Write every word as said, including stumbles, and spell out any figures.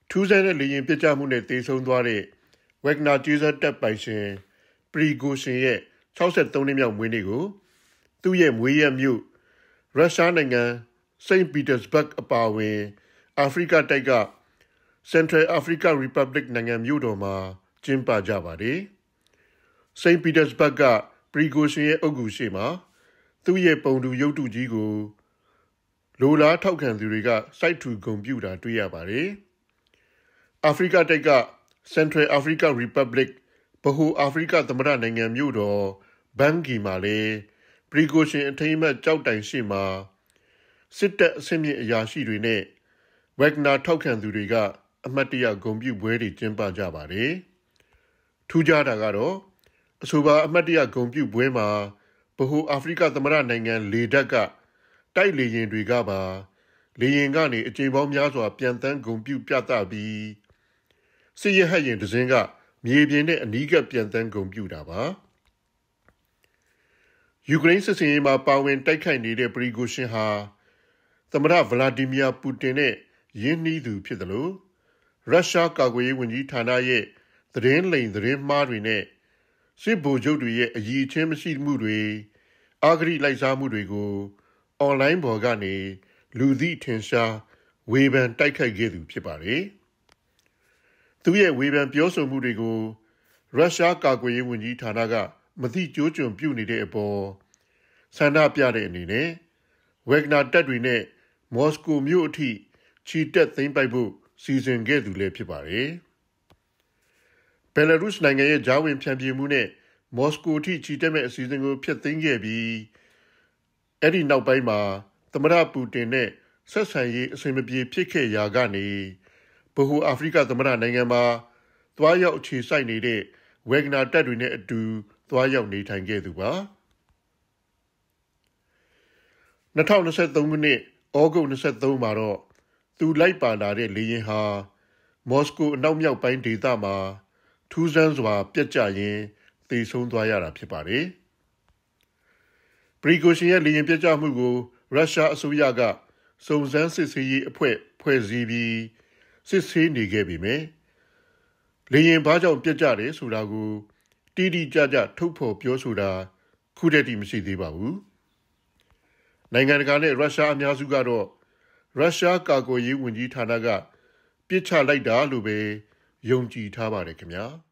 ထူးဆန်းတဲ့လေယာဉ်ပစ်ကျမှုနဲ့သေဆုံးသွားတဲ့ဝက်ဂနာကျေးစာတပ်ပိုင်ရှင်ပရီဂိုရှင်ရဲ့၆၃နှစ်မြောက်မွေးနေ့ကိုသူ့ရဲ့မွေးရမြို့ရုရှားနိုင်ငံစိန့်ပီတာစဘတ်အပါအဝင်အာဖရိကတိုက်က Central Africa Republic နိုင်ငံမြို့တော်မှာကျင်းပကြပါတယ်။ စိန့်ပီတာစဘတ်ကပရီဂိုရှင်ရဲ့အုပ်ဂူရှိမှာသူ့ရဲ့ပုံတူရုပ်တုကြီးကိုလိုလားထောက်ခံသူတွေကစိုက်ထူဂုဏ်ပြုတာတွေ့ရပါတယ်။အာဖရိကတိုက်က Central Africa Republic ဗဟိုအာဖရိကသမ္မတနိုင်ငံမြို့တော်ဘန်ဂီမှာလည်းပရီဂိုရှင်အထိမ်းအမှတ်ကြောက်တိုင်ရှိမှာစစ်တပ်အဆင့်မြင့်အရာရှိတွေနဲ့ဝက်ဂနာထောက်ခံသူတွေကအမတ်တရဂုဏ်ပြုပွဲတွေကျင်းပကြပါတယ်။ထူးခြားတာကတော့အဆိုပါအမတ်တရဂုဏ်ပြုပွဲမှာဗဟိုအာဖရိကသမ္မတနိုင်ငံလေတပ်ကတိုက်လေယာဉ်တွေကပါလေယာဉ်ကနေအကြိမ်ပေါင်းများစွာပြန်တန်းဂုဏ်ပြုပြသပြီးစစ်ရဟတ်ယာဉ်တစ်စင်းကမြေပြင်နဲ့အနီးကပ်ပြန်တန်းဂုဏ်ပြုတာပါယူကရိန်းစစ်စင်ရေးမှာပါဝင်တိုက်ခိုက်နေတဲ့ပရီဂိုရှင်ဟာသမ္မတဗလာဒီမီယာပူတင်နဲ့ရင်းနှီးသူဖြစ်တယ်လို့ရုရှားကာကွယ်ရေးဝန်ကြီးဌာနရဲ့သတင်းလိမ်သတင်းမှားတွေနဲ့စစ်ဗိုလ်ချုပ်တွေရဲ့အည်အချင်းမရှိမှုတွေအာဂရိလိုက်စားမှုတွေကိုအွန်လိုင်းပေါ်ကနေလူသိထင်ရှားဝေဖန်တိုက်ခိုက်ခဲ့သူဖြစ်ပါတယ်။သူရဲ့ဝေဖန်ပြောဆိုမှုတွေကိုရုရှားကာကွယ်ရေးဝန်ကြီးဌာနကမသိကျိုးကျွံပြုနေတဲ့အပေါ်ဆန္ဒပြတဲ့အနေနဲ့ဝက်ဂနာတပ်တွေနဲ့မော်စကိုမြို့အထိချီတက်သိမ်းပိုက်ဖို့စီစဉ်ခဲ့သူလည်းဖြစ်ပါတယ်။ဘယ်လာရုစ်နိုင်ငံရဲ့ဂျာဝင်ဖြန့်ပြေမှုနဲ့မော်စကိုအထိချီတက်မဲ့အစီအစဉ်ကိုဖျက်သိမ်းခဲ့ပြီးအဲ့ဒီနောက်ပိုင်းမှာသမ္မတပူတင်နဲ့ဆက်ဆံရေးအဆင်မပြေဖြစ်ခဲ့ရာကနေဗဟိုအာဖရိကသမ္မတနိုင်ငံမှာသွားရောက်အခြေစိုက်နေတဲ့ဝက်ဂနာတပ်တွေနဲ့အတူသွားရောက်နေထိုင်ခဲ့သူပါ၂၀၂၃ခုနှစ်ဩဂုတ်၂၃မှာတော့သူလိုက်ပါလာတဲ့လေယာဉ်ဟာမော်စကိုအနောက်မြောက်ပိုင်းဒေသမှာထူးဆန်းစွာပြတ်ကျရင်းသေဆုံးသွားရတာဖြစ်ပါတယ်ပရီဂိုရှင်ရဲ့လေယာဉ်ပြတ်ကျမှုကိုရုရှားအစိုးရကစုံစမ်းစစ်ဆေးရေးအဖွဲ့ဖွဲ့စည်းပြီးစစ်ဆေးနေခဲ့ပေမယ့်လေယာဉ်ဘာကြောင့်ပြတ်ကျတယ်ဆိုတာကိုတိတိကျကျထုတ်ဖော်ပြောဆိုတာခုတည်းတည်းမရှိသေးပါဘူးနိုင်ငံတကာနဲ့ရုရှားအများစုကတော့ရုရှားကာကွယ်ရေးဝန်ကြီးဌာနကပြစ်ချလိုက်တာလို့ပဲယုံကြည်ထားပါတယ်ခင်ဗျာ